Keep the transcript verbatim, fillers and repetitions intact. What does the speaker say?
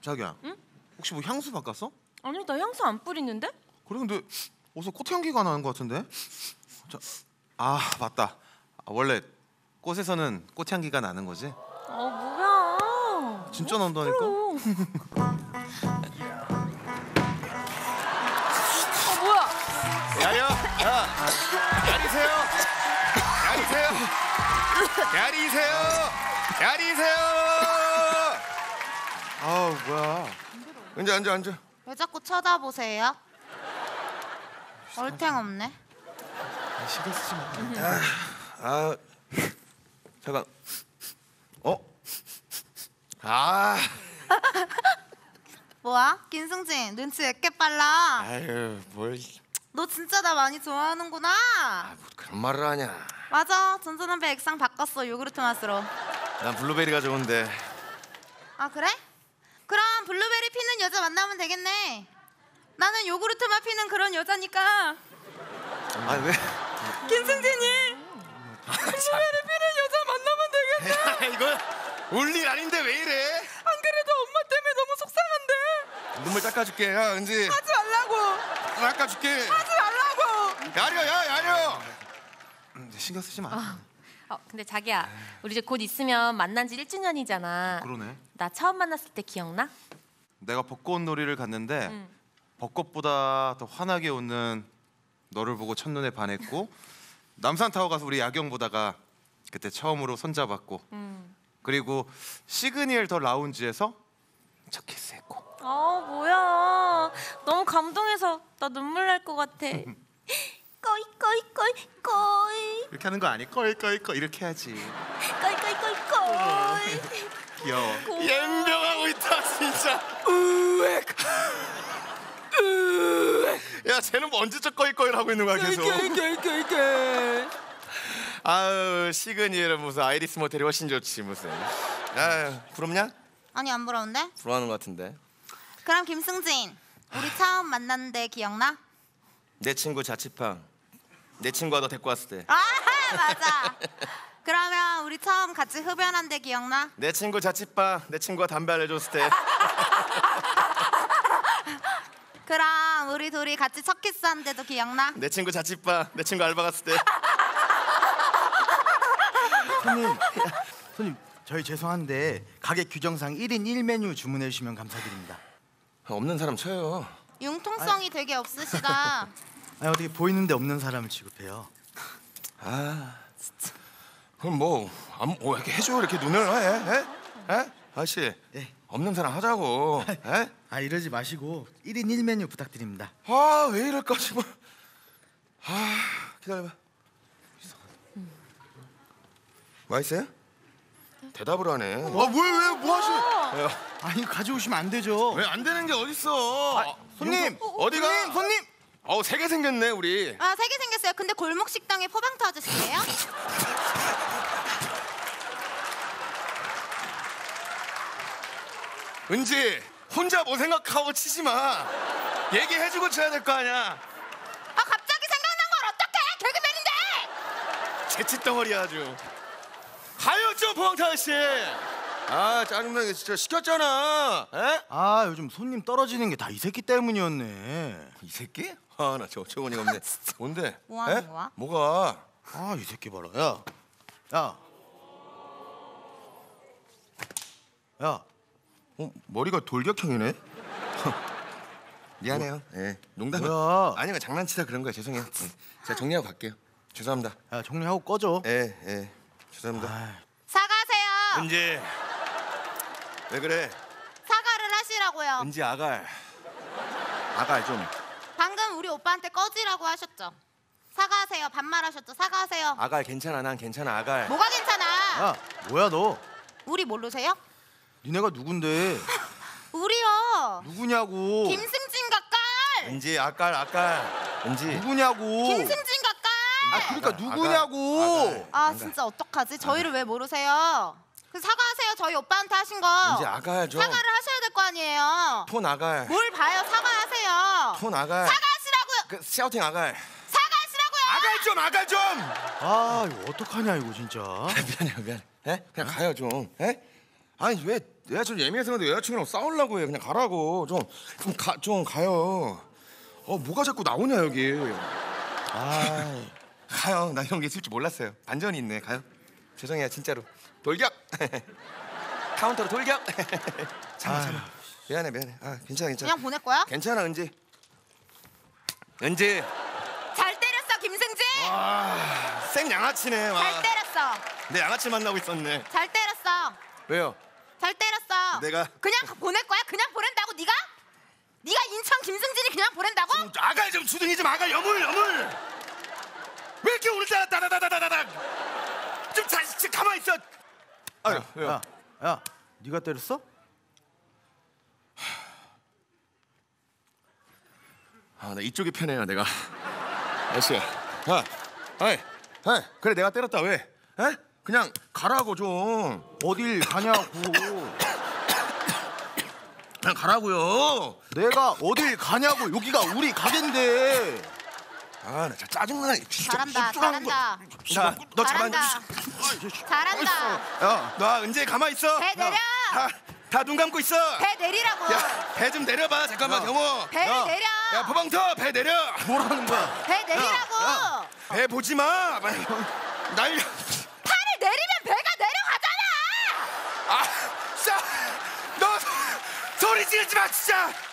자기야. 응? 혹시 뭐 향수 바꿨어? 아니 나 향수 안 뿌리는데? 그래 근데 어디서 꽃향기가 나는 것 같은데? 자, 아 맞다. 아, 원래 꽃에서는 꽃향기가 나는 거지? 아 뭐야? 진짜 난다니까? 아 뭐야? 야야, 야, 야리세요, 야리세요, 야리세요, 야리세요. 아우 뭐야? 앉아, 앉아, 앉아. 왜 자꾸 쳐다보세요? 얼탱 없네. 아, 신경 쓰지 마. 아, 잠깐. 어? 아, 뭐야? 김승진 눈치 왜 이렇게 빨라? 아유, 뭘? 너 진짜 나 많이 좋아하는구나. 아, 뭐 그런 말을 하냐? 맞아. 전자담배 액상 바꿨어. 요구르트 맛으로. 난 블루베리가 좋은데. 아 그래? 그럼 블루베리 피는 여자 만나면 되겠네. 나는 요구르트 맛 피는 그런 여자니까. 아 왜? 김승진이 블루베리 피는 여자 만나면 되겠네. 이거 울 일 아닌데 왜 이래? 안 그래도 엄마 때문에 너무 속상한데. 눈물 닦아줄게, 야 은지. 하지 말라고. 닦아줄게. 하지 말라고. 야려, 야 야려. 음, 신경 쓰지 마. 아, 어 근데 자기야 우리 이제 곧 있으면 만난 지 일 주년이잖아. 그러네. 나 처음 만났을 때 기억나? 내가 벚꽃 놀이를 갔는데 응. 벚꽃보다 더 환하게 웃는 너를 보고 첫눈에 반했고 남산타워 가서 우리 야경 보다가 그때 처음으로 손잡았고 응. 그리고 시그니엘 더 라운지에서 첫 키스했고. 아 뭐야? 너무 감동해서 나 눈물 날 것 같아. 꺼이 꺼이 꺼이 꺼이 이렇게 하는 거 아니? 꺼이꺼이꺼 이렇게 해야지. 꺼이 꺼이 꺼이 꺼이. 귀여워. 연병하고 있다 진짜. 으액. 으액. 야 쟤는 뭐 언제적 꺼이꺼이를 하고 있는 거야 계속. 아유 시그니엘은 무슨 아이리스 모텔이 훨씬 좋지 무슨. 아유 부럽냐? 아니 안 부러운데? 부러워하는 것 같은데. 그럼 김승진 우리 처음 만났는데 기억나? 내 친구 자취방. 내 친구가 너 데리고 왔을 때. 아 맞아. 그러면 우리 처음 같이 흡연한 데 기억나? 내 친구 자취방. 내 친구가 담배 알려줬을 때. 그럼 우리 둘이 같이 첫 키스한 데도 기억나? 내 친구 자취방. 내 친구 알바 갔을 때. 손님, 손님 저희 죄송한데 가게 규정상 일 인 일 메뉴 주문해 주시면 감사드립니다. 없는 사람 쳐요. 융통성이 되게 없으시다. 아니 어떻게 보이는데 없는 사람을 취급해요? 아 진짜. 그럼 뭐, 안, 뭐 이렇게 해줘 이렇게 눈을 해? 에? 에? 아저씨 예. 없는 사람 하자고. 에? 아 이러지 마시고 일 인 일 메뉴 부탁드립니다. 아 왜 이럴까 정말. 아 기다려봐. 맛있어요? 대답을 하네. 아 왜 왜 뭐 하시? 아니 가져오시면 안 되죠. 왜 안 되는 게 어딨어? 아, 손님, 어디가? 손님, 손님. 어우 세 개 생겼네 우리. 아, 세 개 생겼어요. 근데 골목 식당의 포방토 아저씨예요? 은지 혼자 뭐 생각하고 치지 마. 얘기해주고 쳐야 될 거 아니야. 아, 갑자기 생각난 걸 어떡해? 개그맨인데. 재치덩어리 아주. 가요 좀 포항타 아저씨. 아 짜증나게 진짜 시켰잖아. 에? 아 요즘 손님 떨어지는 게 다 이 새끼 때문이었네. 이 새끼? 아 나 저 어처구니가 없네. 뭔데? 뭐 하는 에? 거야? 뭐가? 아 이 새끼 봐라. 야, 야, 야. 어, 머리가 돌격형이네. 미안해요. 예, 농담. 뭐야? 아니, 장난치다 그런 거야. 죄송해요. 예. 제가 정리하고 갈게요. 죄송합니다. 야 정리하고 꺼져. 예, 예, 죄송합니다. 아, 사과하세요. 은지, 왜 그래? 사과를 하시라고요. 은지 아갈, 아갈 좀. 방금 우리 오빠한테 꺼지라고 하셨죠? 사과하세요. 반말하셨죠? 사과하세요. 아갈 괜찮아, 난 괜찮아, 아갈. 뭐가 괜찮아? 야 뭐야 너? 우리 모르세요? 니네가 누군데? 우리요. 누구냐고? 김승진 가깔. 은지 아갈, 아갈. 은지. 누구냐고? 김승진 가깔. 아 그러니까 아갈, 누구냐고? 아갈. 아 아갈. 진짜 어떡하지? 저희를 왜 모르세요? 그 사과하세요. 저희 오빠한테 하신 거. 은지 아갈 좀. 사과를 하셔야 될 거 아니에요. 톤 아갈. 뭘 봐요? 사과하세요. 톤 아갈. 사과하시라고요. 그 샤우팅 아갈. 사과하시라고요. 아갈 좀, 아갈 좀. 아 이거 어떡하냐 이거 진짜. 미안해요, 미안해. 에? 그냥 가요 좀. 에? 아니 왜 내가 좀 예민해서 그런데 여자친구랑 싸우려고 해. 그냥 가라고. 좀 좀 가 좀 가요. 어 뭐가 자꾸 나오냐 여기. 아 가요. 나 이런 게 있을 줄 몰랐어요. 반전이 있네. 가요. 죄송해요 진짜로. 돌격. 카운터로 돌격. 참아 참아. 미안해 미안해. 아 괜찮아 괜찮아. 그냥 보낼 거야? 괜찮아 은지. 은지. 잘 때렸어 김승진. 아, 생 양아치네. 와. 잘 때렸어. 내 양아치 만나고 있었네. 잘 때렸어. 왜요? 잘 때렸어. 내가- 그냥 보낼 거야? 그냥 보낸다고 네가? 네가 인천 김승진이 그냥 보낸다고? 좀 아가 좀 주둥이 좀 아가 여물 여물. 왜 이렇게 오늘따라 따다다다다다. 좀 다시 좀 가만 있어. 아유 왜요? 야, 야, 네가 때렸어? 아 나 이쪽이 편해요 내가. 아저씨. 아, 아이, 아이. 그래 내가 때렸다 왜? 에? 그냥 가라고 좀. 어딜 가냐고. 그냥 가라고요. 내가 어딜 가냐고. 여기가 우리 가게인데. 아 나 진짜 짜증나. 진짜 잘한다, 쑥쑥하는 거. 잘한다. 나, 너 가만 잘한다. 잘한다. 야, 너 은재 가만 있어. 배 내려. 다 눈 감고 있어. 배 내리라고. 야, 배 좀 내려봐. 잠깐만, 경호. 배 야, 내려. 야, 포방터, 배 내려. 뭐라는 거야? 배 내리라고. 야, 배 보지 마. 날. 팔을 내리면 배가 내려가잖아. 아, 진짜. 너 소리 지르지 마, 진짜.